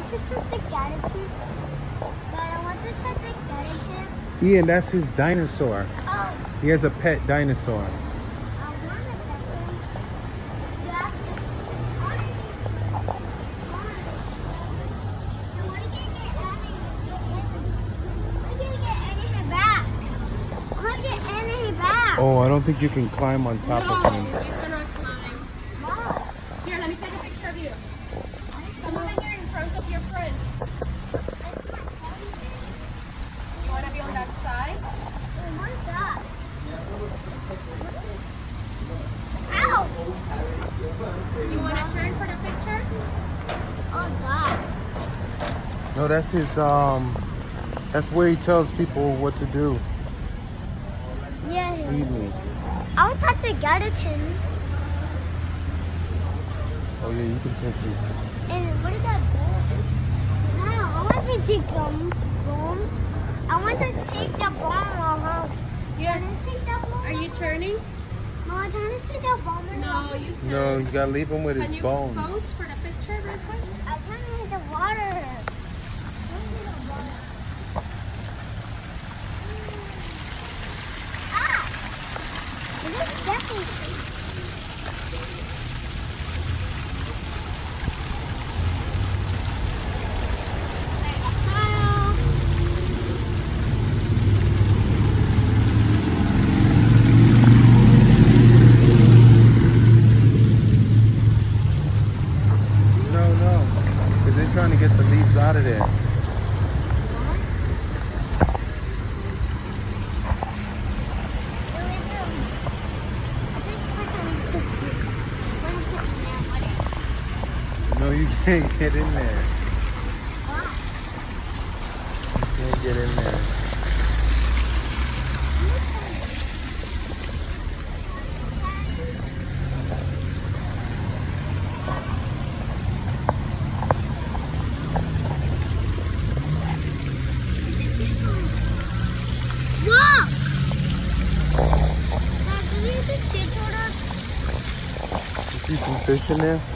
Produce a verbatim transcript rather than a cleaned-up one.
want to touch the skeleton. But I want to touch the skeleton. Ian, that's his dinosaur. Oh. He has a pet dinosaur. I want to touch him. That is funny. I want to get Annie. I want to get Annie back. I want to get Annie back. Oh, I don't think you can climb on top No, of him. you cannot climb. Mom. Here, let me take a picture of you. Come over here in front of your friend. You want to be on that side? What's that? Ow! You want to turn for the picture? Oh, God. No, that's his, um, that's where he tells people what to do. Yeah. Feed me. I want to touch the skeleton. Oh, yeah, you can touch it. And what is that bone? No, I want to take um, bone. I want to take the bone off. Yeah. Can I take that bone? Are you turning? No, I'm trying to take that bone. No, you can't. No, you gotta leave him with Can his you bones. pose for the picture real quick? I'm trying to hit the water. Ah! It is definitely. No, no. Because they're trying to get the leaves out of there. No, you can't get in there. You can't get in there. Look! You see some fish in there?